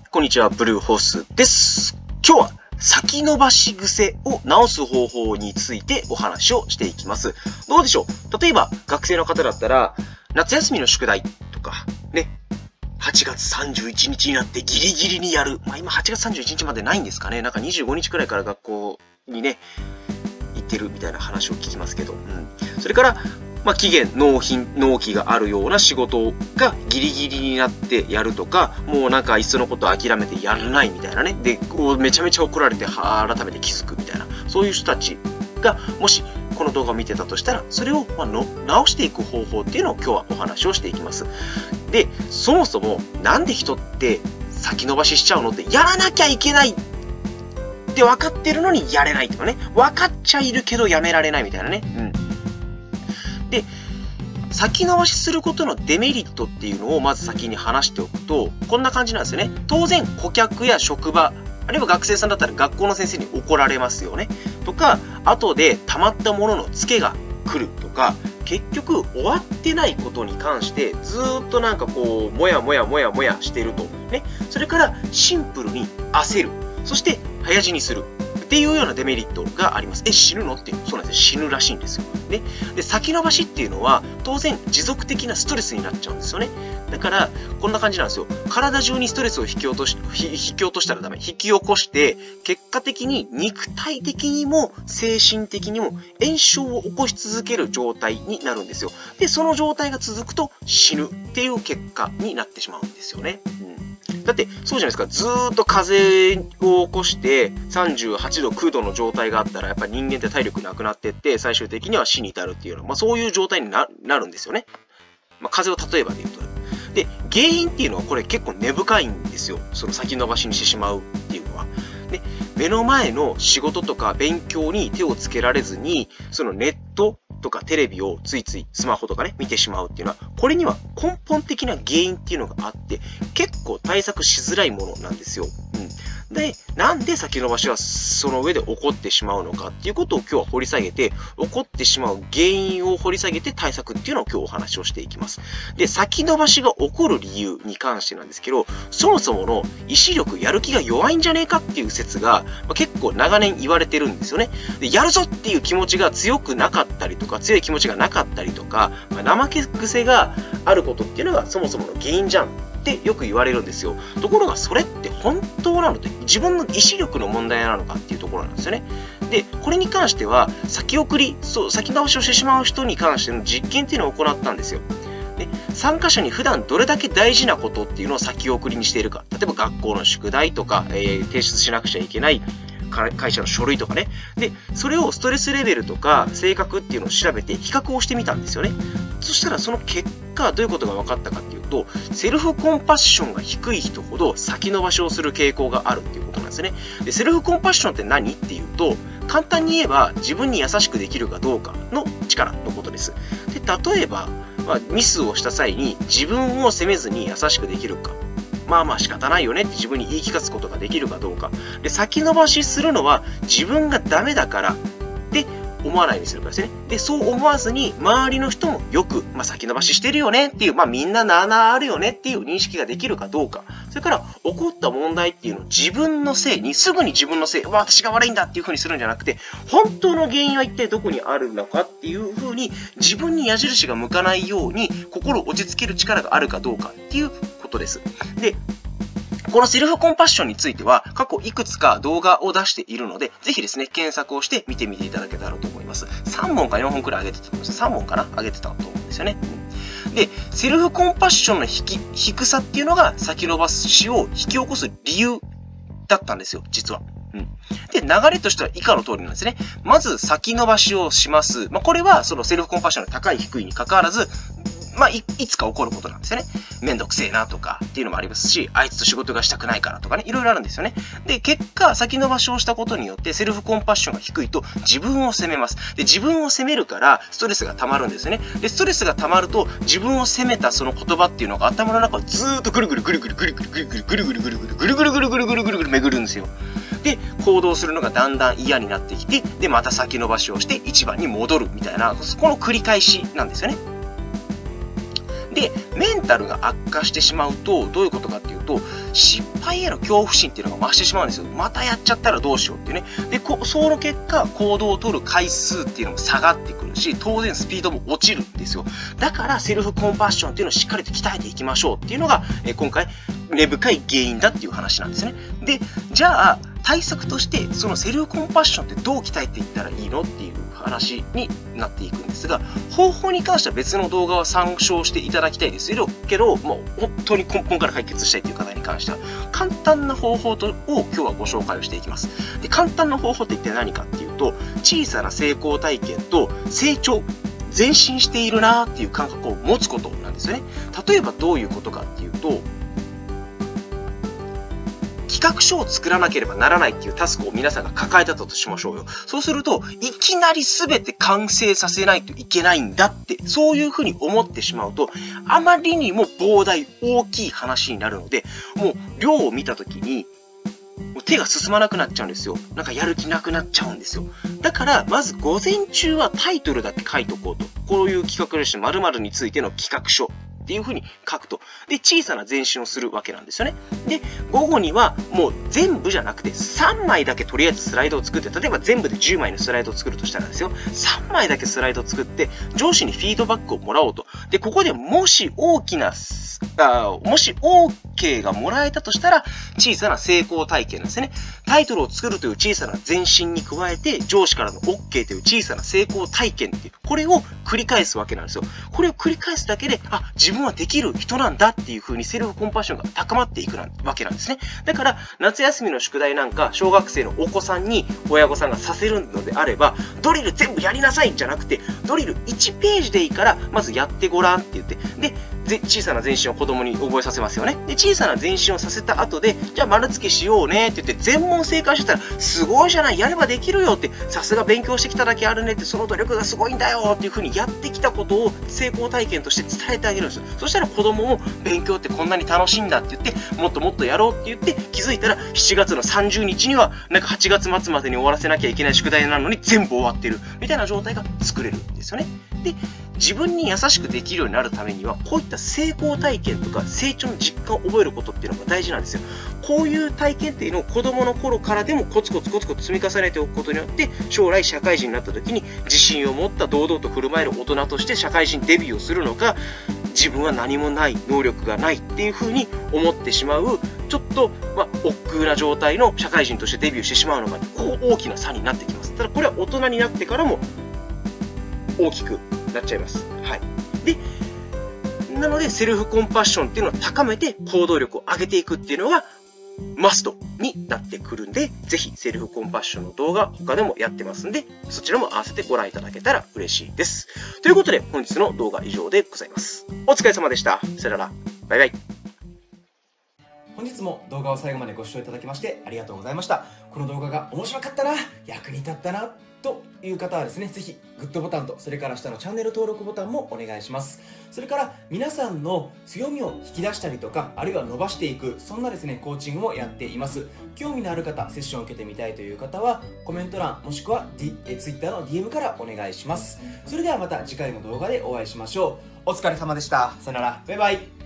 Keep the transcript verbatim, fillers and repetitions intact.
こんにちは、ブルーホースです。今日は先延ばし癖を直す方法についてお話をしていきます。どうでしょう？例えば、学生の方だったら、夏休みの宿題とか、ね、はちがつさんじゅういちにちになってギリギリにやる。まあ今はちがつさんじゅういちにちまでないんですかね。なんかにじゅうごにちくらいから学校にね、行ってるみたいな話を聞きますけど。うん。それから、まあ、期限、納品、納期があるような仕事がギリギリになってやるとか、もうなんかいっそのこと諦めてやらないみたいなね。で、こうめちゃめちゃ怒られて改めて気づくみたいな。そういう人たちが、もしこの動画を見てたとしたら、それをまあの直していく方法っていうのを今日はお話をしていきます。で、そもそもなんで人って先延ばししちゃうのって、やらなきゃいけないって分かってるのにやれないとかね。分かっちゃいるけどやめられないみたいなね。うん。で、先延ばしすることのデメリットっていうのをまず先に話しておくと、こんな感じなんですよね。当然、顧客や職場、あるいは学生さんだったら学校の先生に怒られますよね。とか、後で溜まったもののツケが来るとか、結局終わってないことに関してずーっとなんかこう、もやもやもやもやしてると。ね。それからシンプルに焦る。そして早死にする。っていうようなデメリットがあります。え、死ぬのっていう。そうなんですよ。死ぬらしいんですよ。ね。で、先延ばしっていうのは、当然持続的なストレスになっちゃうんですよね。だから、こんな感じなんですよ。体中にストレスを引き落とし、引き落としたらダメ。引き起こして、結果的に肉体的にも精神的にも炎症を起こし続ける状態になるんですよ。で、その状態が続くと死ぬっていう結果になってしまうんですよね。うんだって、そうじゃないですか。ずーっと風邪を起こして、さんじゅうはちど、きゅうどの状態があったら、やっぱり人間って体力なくなっていって、最終的には死に至るっていうのは、まあそういう状態になるんですよね。まあ風邪を例えばで言うと。で、原因っていうのはこれ結構根深いんですよ。その先延ばしにしてしまうっていうのは。で、目の前の仕事とか勉強に手をつけられずに、そのネットとかテレビをついついスマホとかね、見てしまうっていうのは、これには根本的な原因っていうのがあって、結構対策しづらいものなんですよ。うん。で、なんで先延ばしはその上で起こってしまうのかっていうことを今日は掘り下げて、起こってしまう原因を掘り下げて対策っていうのを今日お話をしていきます。で、先延ばしが起こる理由に関してなんですけど、そもそもの意志力、やる気が弱いんじゃねえかっていう説が、まあ、結構長年言われてるんですよね。で、やるぞっていう気持ちが強くなかったりとか、強い気持ちがなかったりとか、まあ、怠け癖があることっていうのがそもそもの原因じゃんってよく言われるんですよ。ところがそれって本当なのって自分の意志力の問題なのかっていうところなんですよね。で、これに関しては先送り、そう、先倒しをしてしまう人に関しての実験っていうのを行ったんですよ。で、参加者に普段どれだけ大事なことっていうのを先送りにしているか。例えば学校の宿題とか、えー、提出しなくちゃいけない会社の書類とかね。で、それをストレスレベルとか性格っていうのを調べて比較をしてみたんですよね。そしたらその結果どういうことが分かったかっていうと、セルフコンパッションが低い人ほど先延ばしをする傾向があるっていうことなんですね。で、セルフコンパッションって何っていうと、簡単に言えば自分に優しくできるかどうかの力のことです。で、例えば、まあ、ミスをした際に自分を責めずに優しくできるか。まあまあ仕方ないよねって自分に言い聞かすことができるかどうか。で、先延ばしするのは自分がダメだからって思わないようにするからですね。で、そう思わずに周りの人もよく、まあ先延ばししてるよねっていう、まあみんななあなああるよねっていう認識ができるかどうか。それから起こった問題っていうのを自分のせいに、すぐに自分のせい、私が悪いんだっていう風にするんじゃなくて、本当の原因は一体どこにあるのかっていう風に自分に矢印が向かないように心を落ち着ける力があるかどうかっていうことです。で、このセルフコンパッションについては過去いくつか動画を出しているので、ぜひですね、検索をして見てみていただけたらと思います。さんぼんかよんほんくらい上げてたと思います。さんぼんかな上げてたと思うんですよね。で、セルフコンパッションの低き低さっていうのが先延ばしを引き起こす理由だったんですよ、実は。うん。で、流れとしては以下の通りなんですね。まず先延ばしをします。まあ、これはそのセルフコンパッションの高い低いに関わらず、まあ、い, いつか起こることなんですよね。めんどくせえなとかっていうのもありますし、あいつと仕事がしたくないからとかね、いろいろあるんですよね。で、結果、先延ばしをしたことによってセルフコンパッションが低いと自分を責めます。で、自分を責めるからストレスが溜まるんですよね。で、ストレスが溜まると自分を責めたその言葉っていうのが頭の中をずーっとぐるぐるぐるぐるぐるぐるぐるぐるぐるぐるぐるぐるぐるぐるぐるぐるぐるぐるぐる巡るんですよ。で、行動するのがだんだん嫌になってきて、で、また先延ばしをして一番に戻るみたいな、この繰り返しなんですよね。で、 で、メンタルが悪化してしまうと、どういうことかっていうと、失敗への恐怖心っていうのが増してしまうんですよ。またやっちゃったらどうしようっていうね。で、こその結果、行動を取る回数っていうのも下がってくるし、当然スピードも落ちるんですよ。だから、セルフコンパッションっていうのをしっかりと鍛えていきましょうっていうのが、え今回、根深い原因だっていう話なんですね。で、じゃあ、対策として、そのセルフコンパッションってどう鍛えていったらいいのっていう話になっていくんですが、方法に関しては別の動画を参照していただきたいですけど、もう本当に根本から解決したいという方に関しては、簡単な方法を今日はご紹介をしていきます。で、簡単な方法って一体何かっていうと、小さな成功体験と成長、前進しているなーっていう感覚を持つことなんですよね。例えばどういうことかっていうと、企画書を作らなければならないっていうタスクを皆さんが抱えたとしましょうよ。そうすると、いきなり全て完成させないといけないんだって、そういうふうに思ってしまうと、あまりにも膨大、大きい話になるので、もう量を見たときに、もう手が進まなくなっちゃうんですよ。なんかやる気なくなっちゃうんですよ。だから、まず午前中はタイトルだけ書いとこうと。こういう企画でして、〇〇についての企画書。っていう風に書くと。で、小さな前進をするわけなんですよね。で、午後にはもう全部じゃなくてさんまいだけとりあえずスライドを作って、例えば全部でじゅうまいのスライドを作るとしたらですよ、さんまいだけスライドを作って上司にフィードバックをもらおうと。で、ここでもし大きな、あもし OK がもらえたとしたら、小さな成功体験ですね。タイトルを作るという小さな前進に加えて、上司からの OK という小さな成功体験っていう、これを繰り返すわけなんですよ。これを繰り返すだけで、あ、自分はできる人なんだっていう風にセルフコンパッションが高まっていくわけなんですね。だから、夏休みの宿題なんか、小学生のお子さんに親御さんがさせるのであれば、ドリル全部やりなさいんじゃなくて、ドリルいちページでいいから、まずやってごらんって言って、で、小さな前進を子供に覚えさせますよね。で、小さな前進をさせた後で、じゃあ丸付けしようねって言って、全問正解してたら、すごいじゃない、やればできるよって、さすが勉強してきただけあるねって、その努力がすごいんだよっていう風にやってきたことを成功体験として伝えてあげるんですよ。そしたら子供も勉強ってこんなに楽しいんだって言って、もっともっとやろうって言って、気づいたらしちがつのさんじゅうにちには、なんかはちがつまつまでに終わらせなきゃいけない宿題なのに全部終わってる。みたいな状態が作れるんですよね。で、自分に優しくできるようになるためには、こういった成功体験とか成長の実感を覚えることっていうのが大事なんですよ。こういう体験っていうのを子供の頃からでもコツコツコツコツ積み重ねておくことによって、将来社会人になった時に自信を持った堂々と振る舞える大人として社会人デビューをするのか、自分は何もない、能力がないっていう風に思ってしまう、ちょっと、まあ、億劫な状態の社会人としてデビューしてしまうのが、こう大きな差になってきます。ただこれは大人になってからも大きくなっちゃいます。はい。で、なのでセルフコンパッションっていうのを高めて行動力を上げていくっていうのがマストになってくるんで、ぜひセルフコンパッションの動画他でもやってますんで、そちらも合わせてご覧いただけたら嬉しいです。ということで本日の動画は以上でございます。お疲れ様でした。さよなら。バイバイ。 本日も動画を最後までご視聴いただきましてありがとうございました。この動画が面白かったな、役に立ったなという方はですね、ぜひグッドボタンと、それから下のチャンネル登録ボタンもお願いします。それから皆さんの強みを引き出したりとか、あるいは伸ばしていく、そんなですねコーチングをやっています。興味のある方、セッションを受けてみたいという方はコメント欄もしくは、D、え Twitter の ディーエム からお願いします。それではまた次回の動画でお会いしましょう。お疲れ様でした。さよなら。バイバイ。